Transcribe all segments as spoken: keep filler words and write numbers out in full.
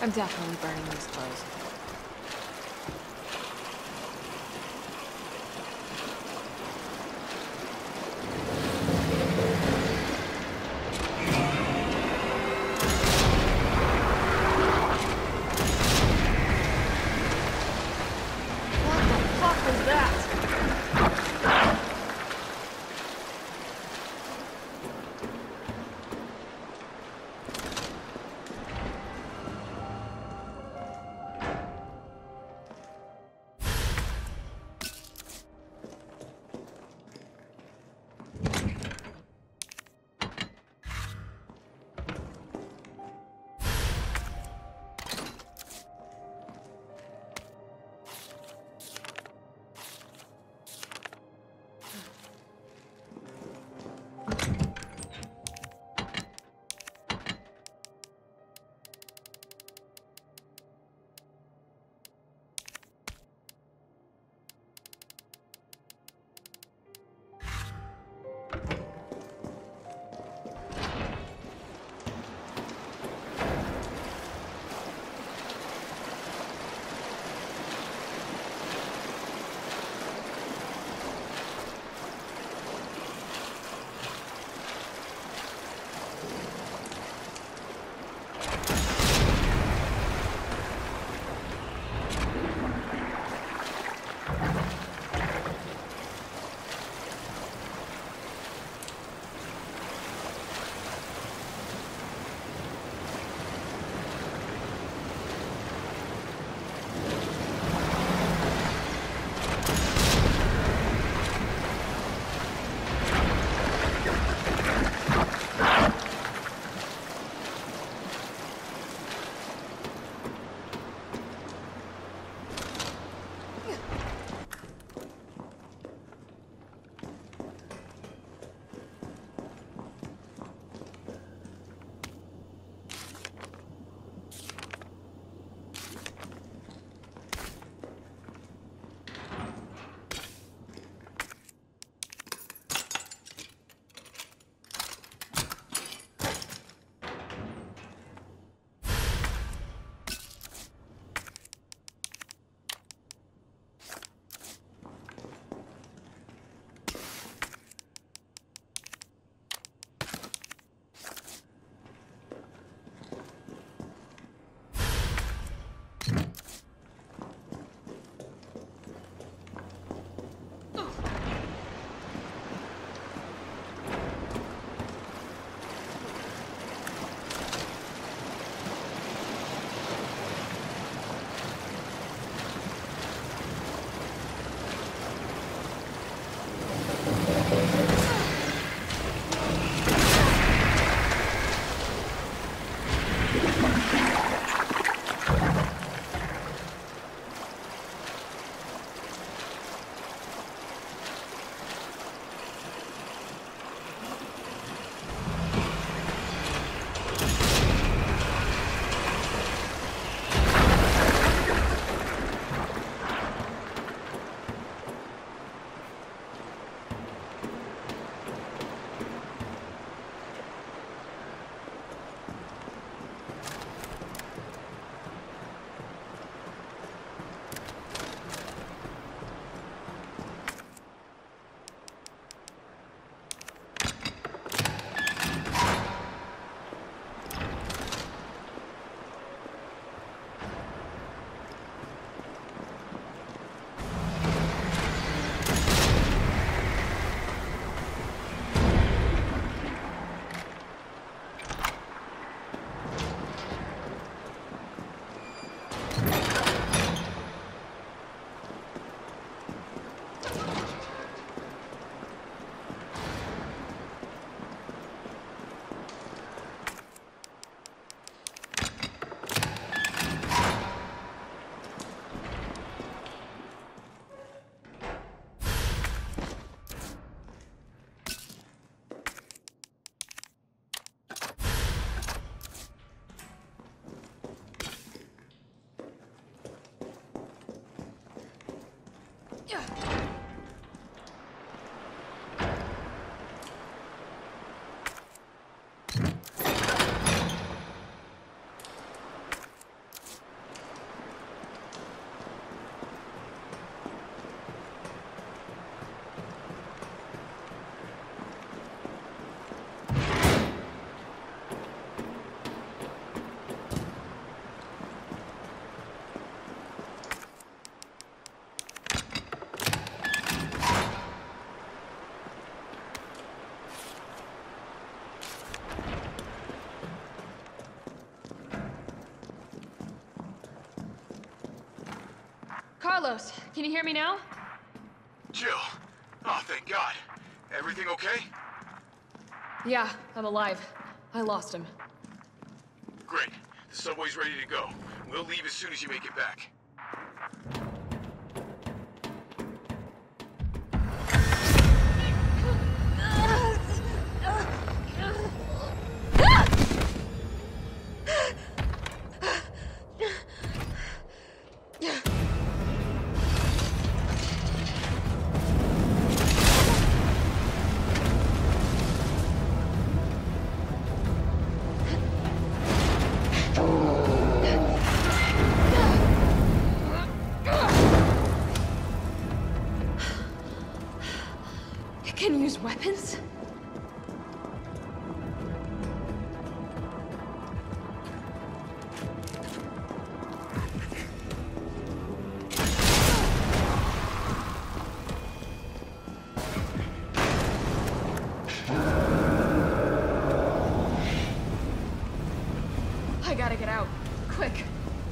I'm definitely burning these clothes. Carlos, can you hear me now? Jill. Oh, thank God. Everything okay? Yeah, I'm alive. I lost him. Great. The subway's ready to go. We'll leave as soon as you make it back. Can use weapons? I gotta get out. Quick.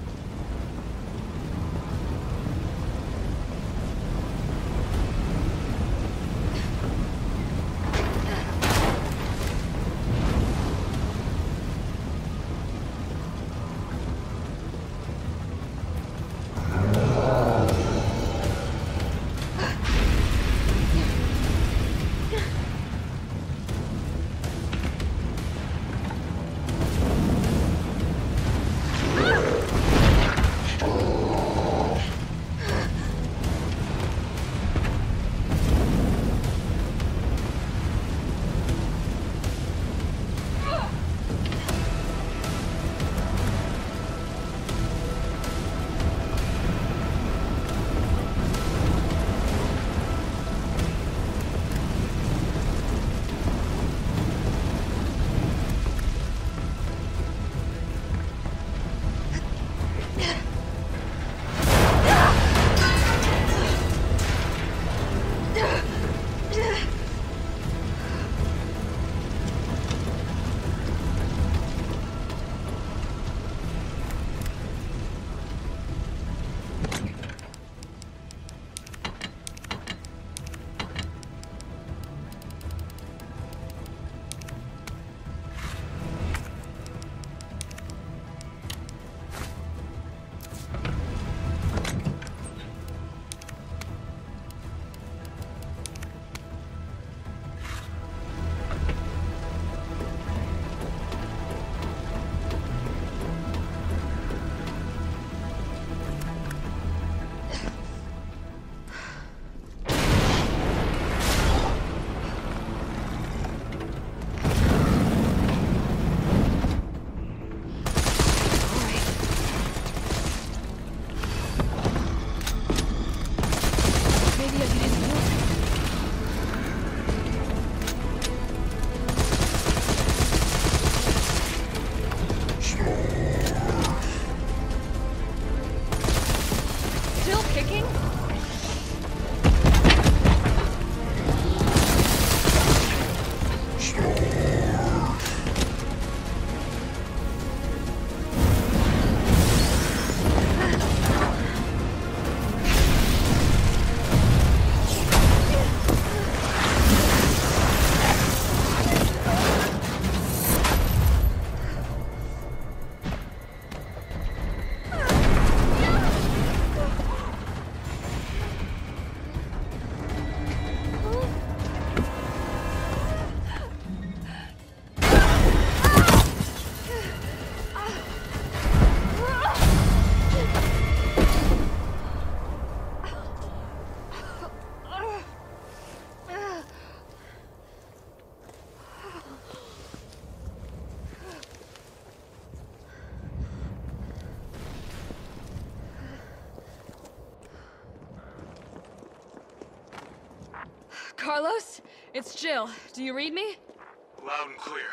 Carlos? It's Jill. Do you read me? Loud and clear.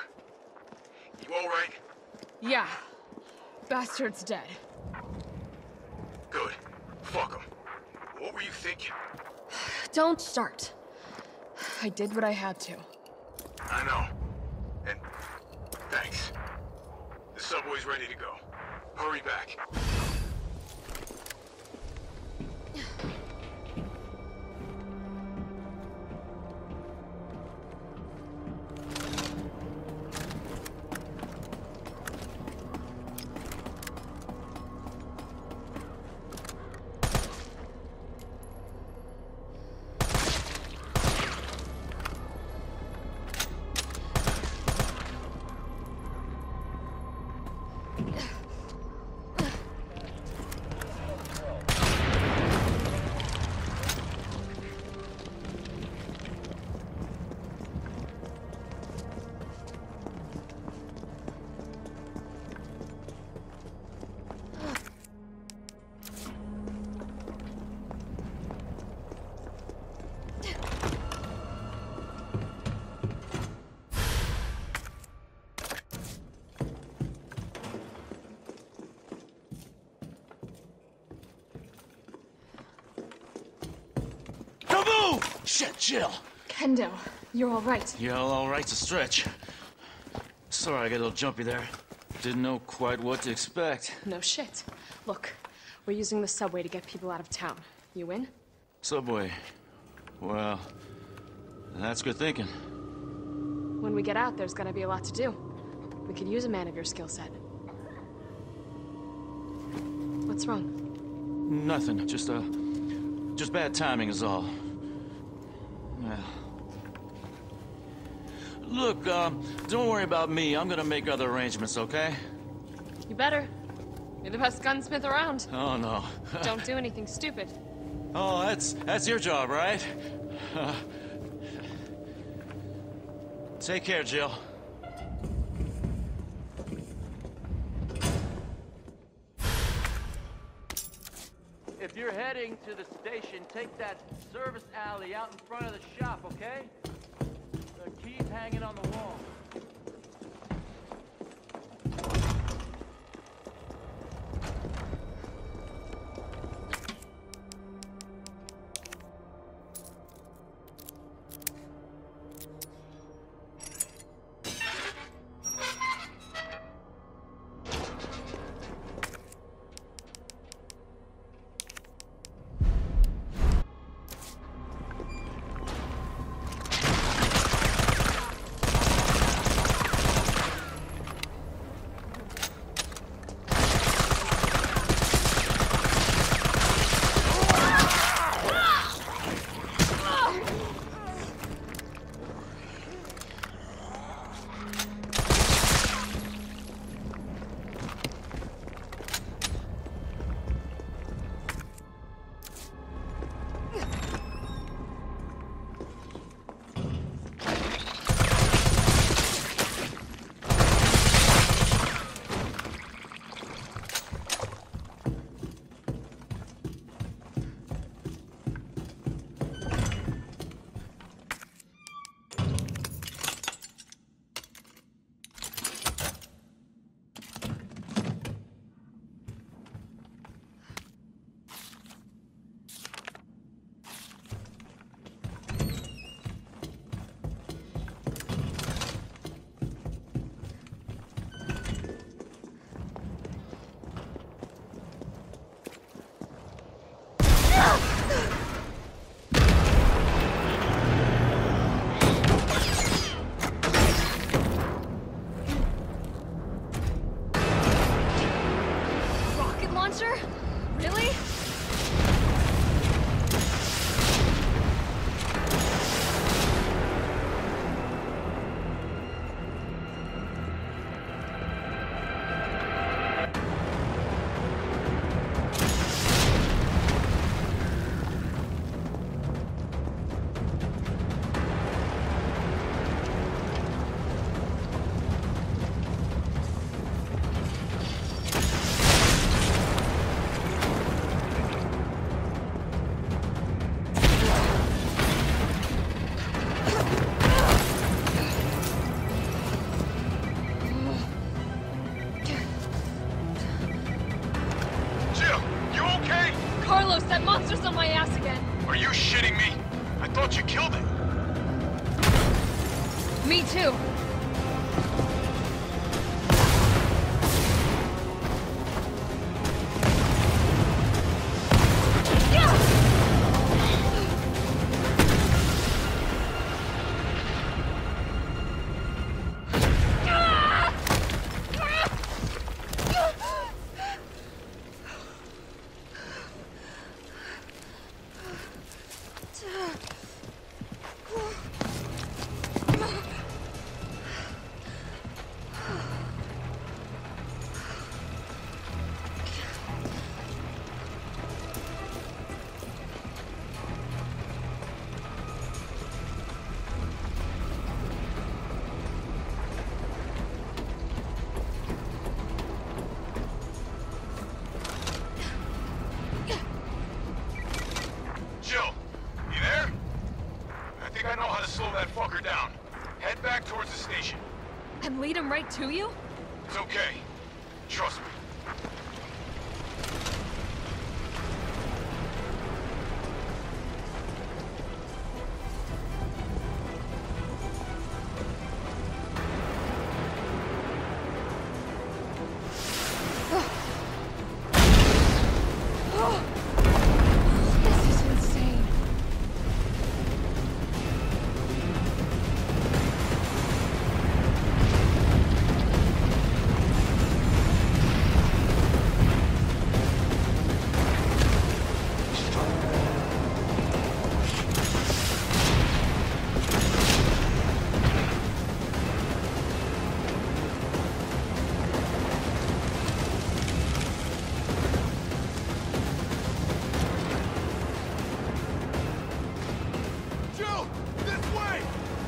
You all right? Yeah. Bastard's dead. Good. Fuck him. What were you thinking? Don't start. I did what I had to. I know. And thanks. The subway's ready to go. Hurry back. Shit, Jill! Kendo, you're all right. Yeah, all right's a stretch. Sorry I got a little jumpy there. Didn't know quite what to expect. No shit. Look, we're using the subway to get people out of town. You in? Subway. Well, that's good thinking. When we get out, there's gonna be a lot to do. We could use a man of your skill set. What's wrong? Nothing. Just, uh... just bad timing is all. Yeah. Look, um, don't worry about me. I'm gonna make other arrangements, okay? You better. You're the best gunsmith around. Oh, no. Don't do anything stupid. Oh, that's... that's your job, right? Uh, take care, Jill. If you're heading to the station, take that service alley out in front of the shop, okay? The key's hanging on the wall. Really? Carlos, that monster's on my ass again. Are you shitting me? I thought you killed it. Me too. Yeah! right to you? It's okay. Trust me. This is insane. Jill! This way!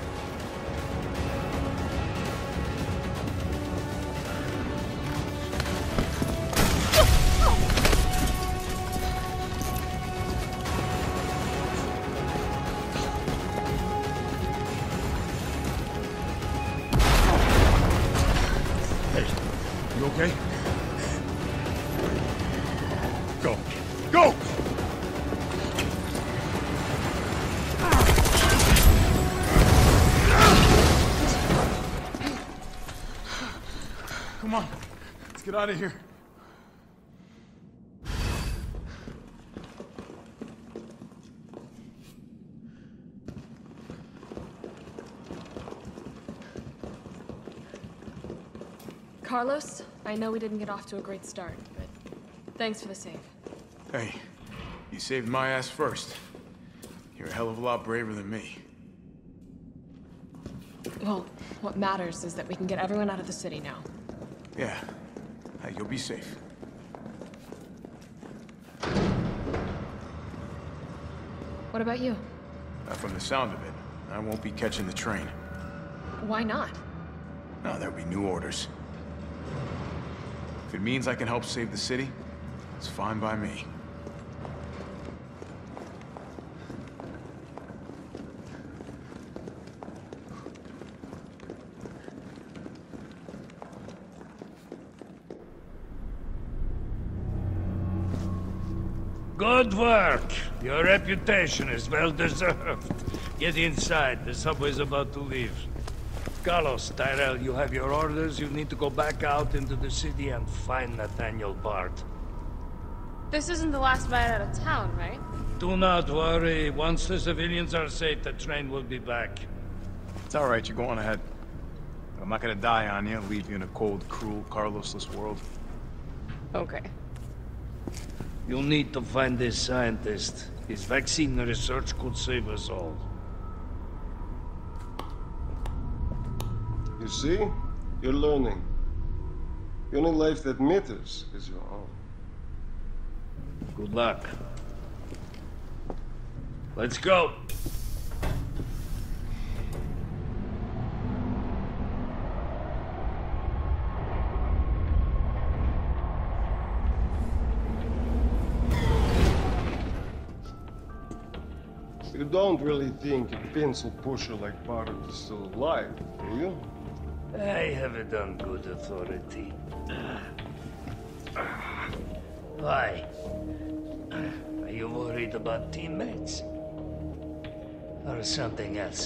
Hey, you okay? Go. Go! Come on, let's get out of here. Carlos, I know we didn't get off to a great start, but thanks for the save. Hey, you saved my ass first. You're a hell of a lot braver than me. Well, what matters is that we can get everyone out of the city now. Yeah. Hey, you'll be safe. What about you? Uh, from the sound of it, I won't be catching the train. Why not? No, there'll be new orders. If it means I can help save the city, it's fine by me. Good work. Your reputation is well deserved. Get inside. The subway's about to leave. Carlos, Tyrell, you have your orders. You need to go back out into the city and find Nathaniel Bard. This isn't the last ride out of town, right? Do not worry. Once the civilians are safe, the train will be back. It's all right, you go on ahead. I'm not gonna die on you, leave you in a cold, cruel, Carlosless world. Okay. You'll need to find this scientist. His vaccine research could save us all. You see? You're learning. The only life that matters is your own. Good luck. Let's go. You don't really think a pencil pusher like Bard is still alive, do you? I have it on good authority. Why? Are you worried about teammates? Or something else?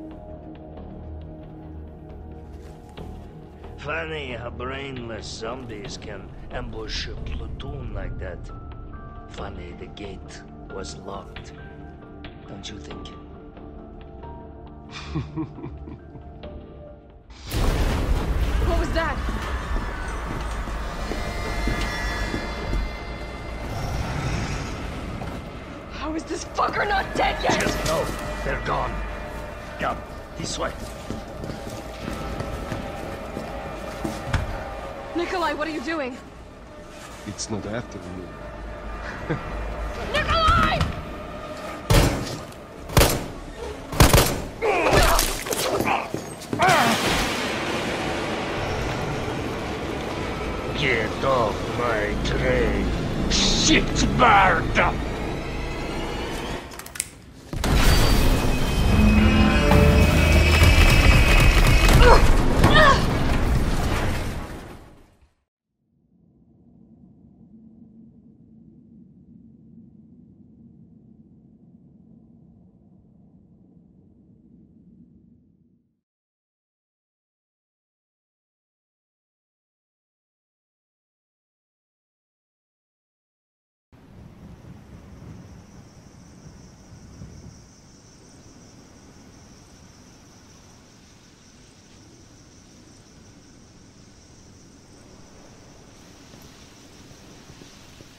Funny how brainless zombies can ambush a platoon like that. Funny the gate was locked. Don't you think? What was that? How is this fucker not dead yet? Just no, they're gone. Come, this way. Nikolai, what are you doing? It's not after you. Nikolai! Get off my train. Shit, Bard!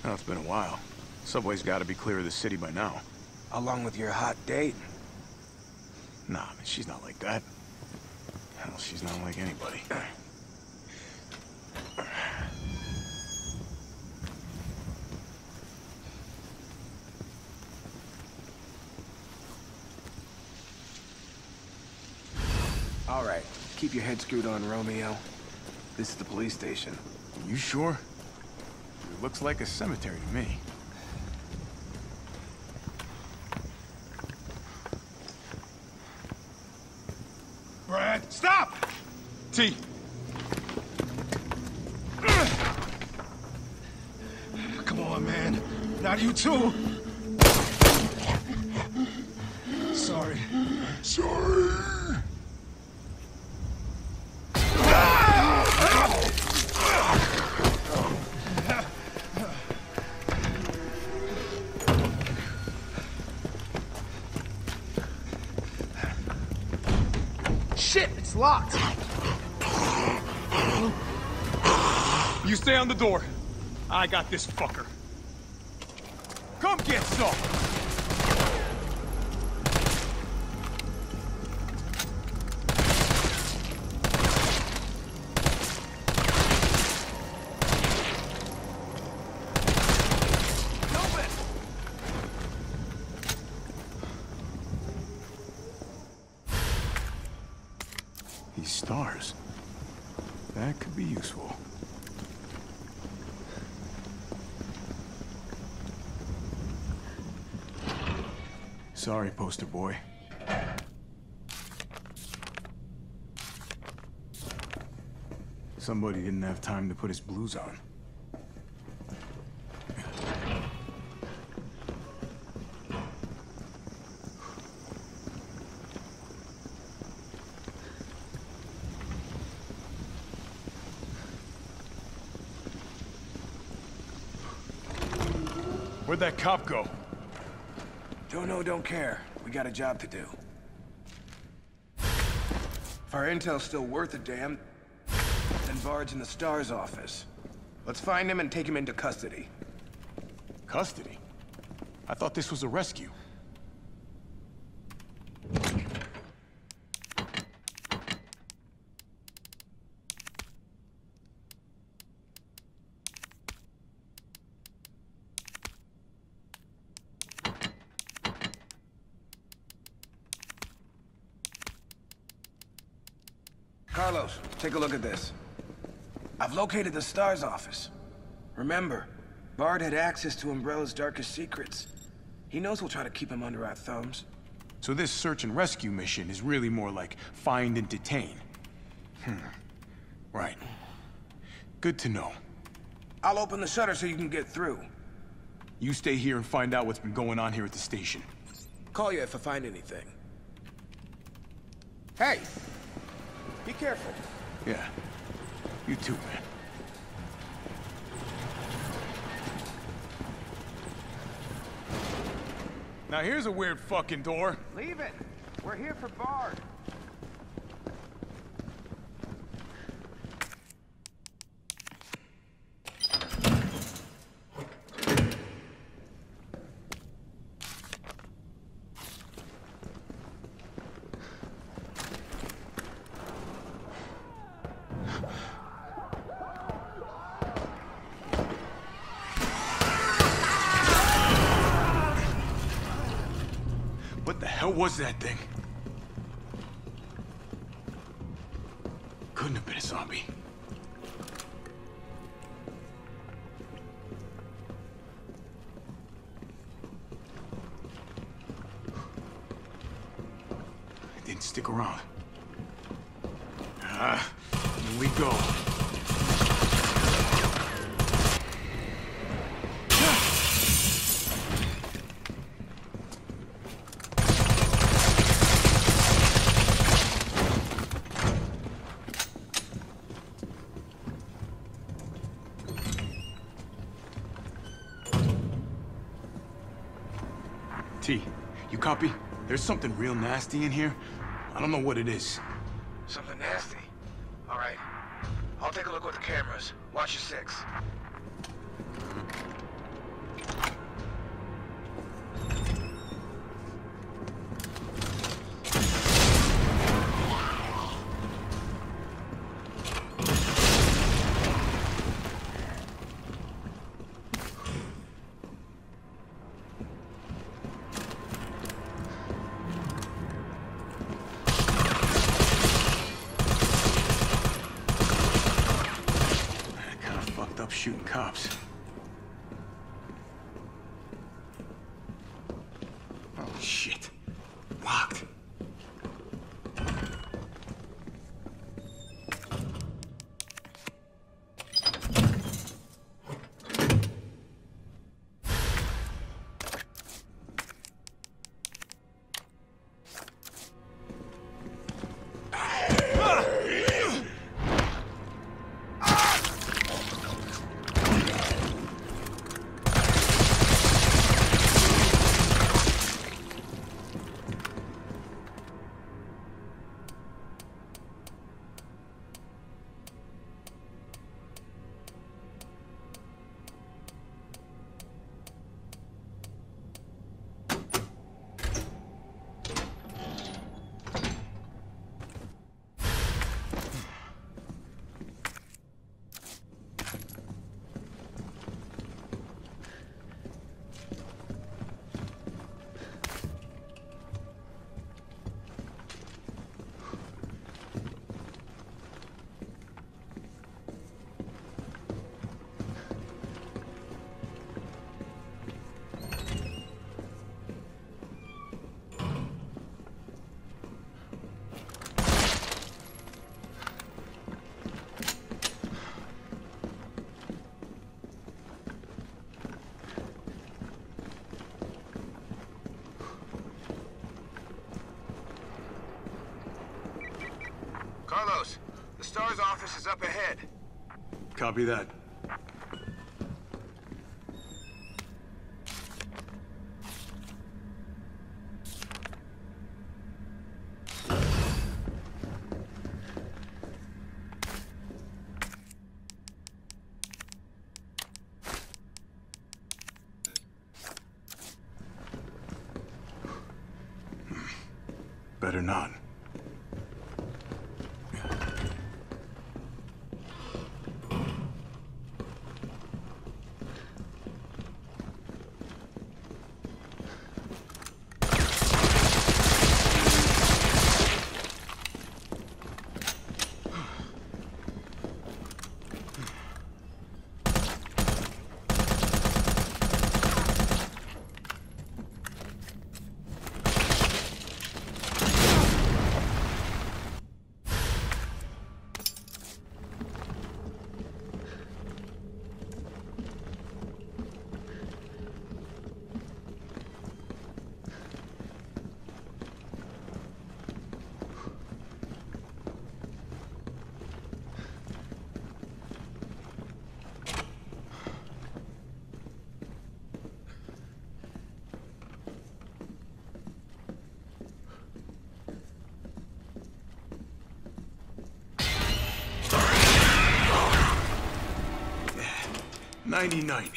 Oh, it's been a while. Subway's got to be clear of the city by now. Along with your hot date. Nah, man, she's not like that. Hell, she's not like anybody. All right, keep your head screwed on, Romeo. This is the police station. You sure? It looks like a cemetery to me. Brad, stop! T! Come on, man. Not you too. Sorry. Sorry. Shit, it's locked. You stay on the door. I got this fucker. Come get some! These stars. That could be useful. Sorry, poster boy. Somebody didn't have time to put his blues on. Where'd that cop go? Don't know, don't care. We got a job to do. If our intel's still worth a damn, then Bard's in the STARS office. Let's find him and take him into custody. Custody? I thought this was a rescue. Carlos, take a look at this. I've located the STARS office. Remember, Bard had access to Umbrella's darkest secrets. He knows we'll try to keep him under our thumbs. So this search and rescue mission is really more like find and detain. Hmm. Right. Good to know. I'll open the shutter so you can get through. You stay here and find out what's been going on here at the station. Call you if I find anything. Hey! Be careful. Yeah. You too, man. Now here's a weird fucking door. Leave it. We're here for Bard. What the hell was that thing? Couldn't have been a zombie. It didn't stick around. Ah, here we go. T, you copy? There's something real nasty in here. I don't know what it is. Something nasty? All right. I'll take a look with the cameras. Watch your six. cops. Oh, shit. Locked. Carlos, the STARS office is up ahead. Copy that. Better not. ninety-nine.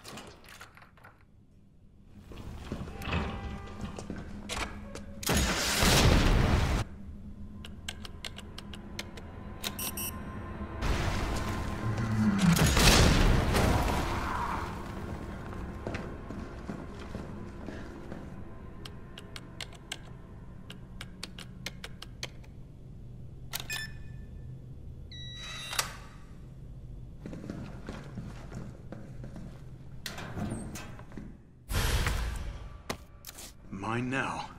Mine now.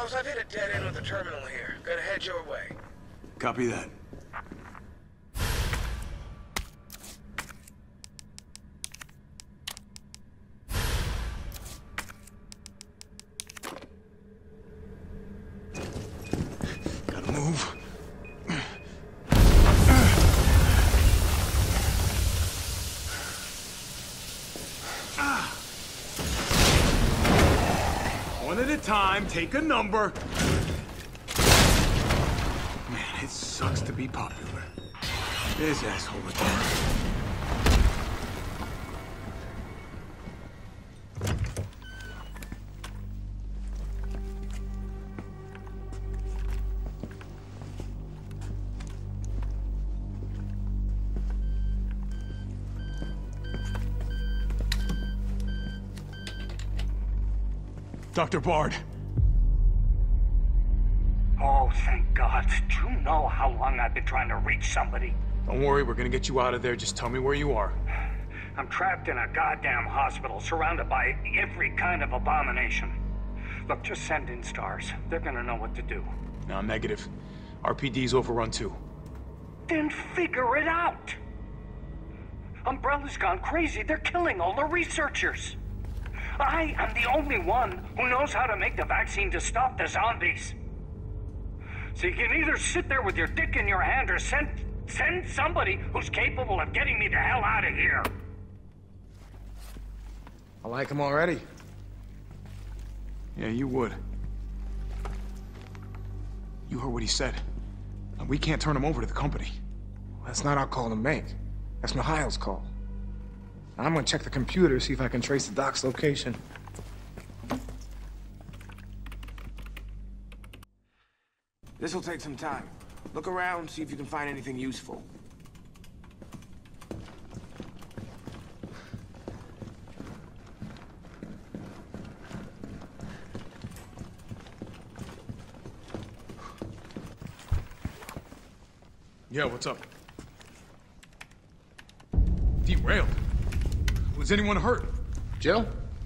Carlos, I've hit a dead end with the terminal here. Gonna head your way. Copy that. Gotta move. One at a time, take a number. Man, it sucks to be popular. This asshole again. Doctor Bard. Oh, thank God. Do you know how long I've been trying to reach somebody? Don't worry, we're gonna get you out of there. Just tell me where you are. I'm trapped in a goddamn hospital, surrounded by every kind of abomination. Look, just send in stars. They're gonna know what to do. No, negative. R P D's overrun too. Then figure it out! Umbrella's gone crazy. They're killing all the researchers. I am the only one who knows how to make the vaccine to stop the zombies. So you can either sit there with your dick in your hand or send send somebody who's capable of getting me the hell out of here. I like him already. Yeah, you would. You heard what he said. We can't turn him over to the company. That's not our call to make. That's Mikhail's call. I'm gonna check the computer, see if I can trace the doc's location. This'll take some time. Look around, see if you can find anything useful. Yeah, what's up? Derailed. Was anyone hurt? Jill?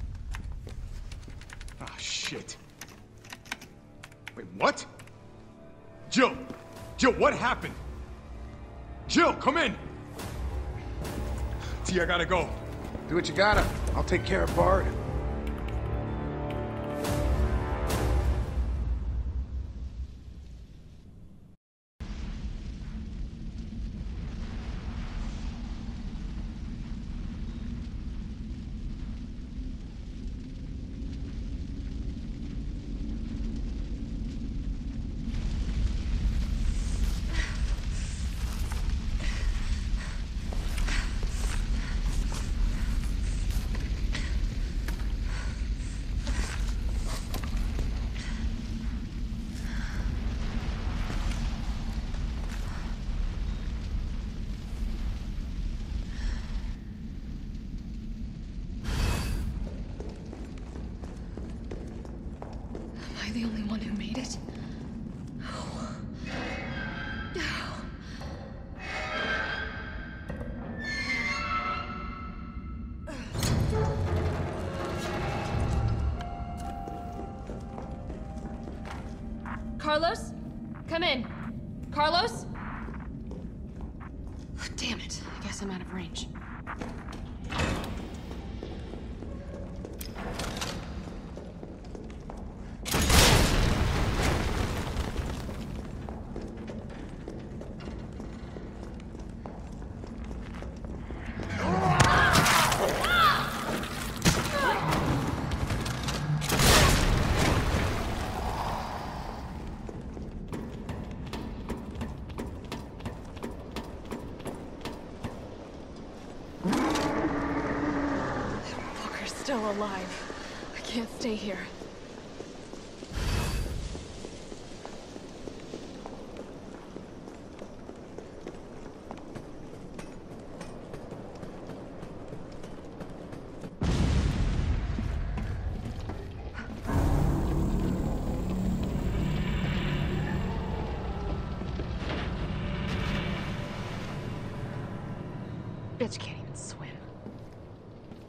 Ah, shit. Wait, what? Jill! Jill, what happened? Jill, come in! T, I gotta go. Do what you gotta. I'll take care of Bard. Am I the only one who made it? Carlos? Come in. Carlos? Damn it. I guess I'm out of range. Still alive. I can't stay here. Bitch can't even swim.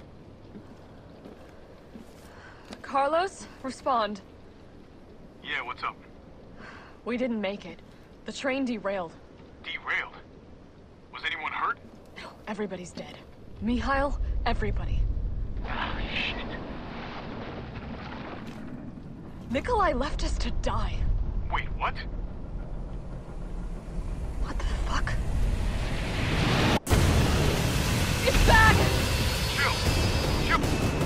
Carlos, respond. Yeah, what's What's up? We didn't make it. The train derailed. Derailed? Was anyone hurt? No, everybody's dead. Mikhail, everybody. Ah, shit. Nikolai left us to die. Wait, what? What the fuck? It's back! Jill! Jill!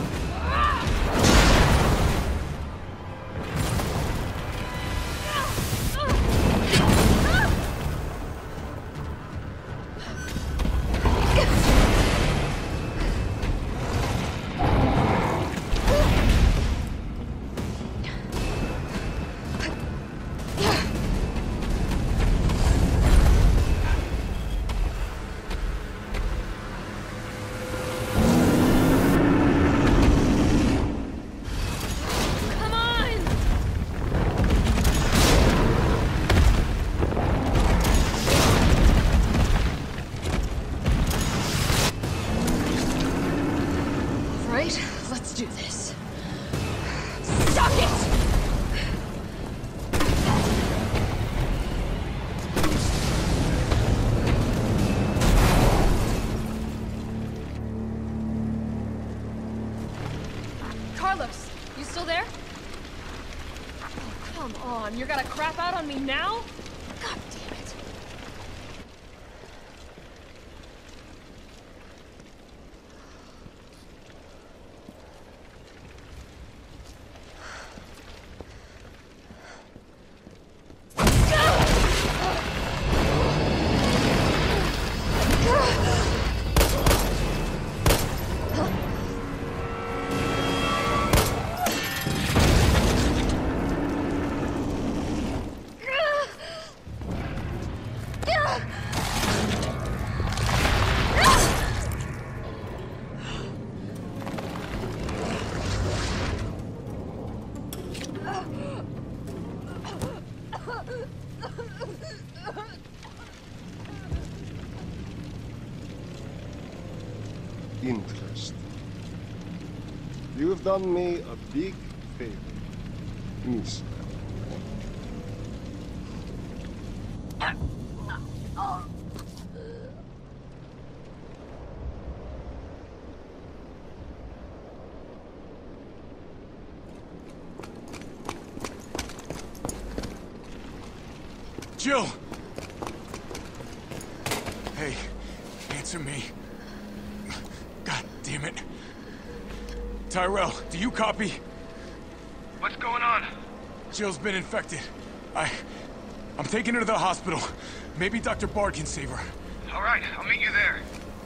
Let's do this. Suck it! Carlos, you still there? Oh, come on. You're gonna crap out on me now? God damn it. Interesting. You have done me a big favor, Miss. Jill! Hey, answer me. God damn it. Tyrell, do you copy? What's going on? Jill's been infected. I... I'm taking her to the hospital. Maybe Doctor Bard can save her. All right, I'll meet you there.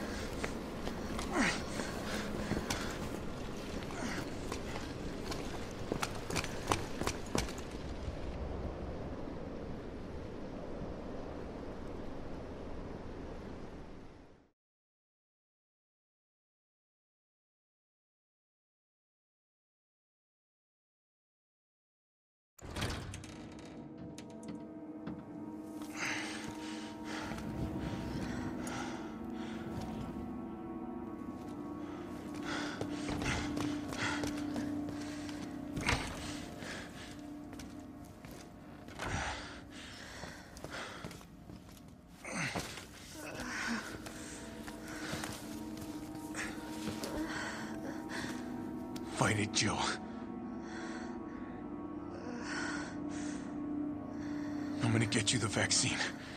Fight it, Jill. I'm gonna get you the vaccine.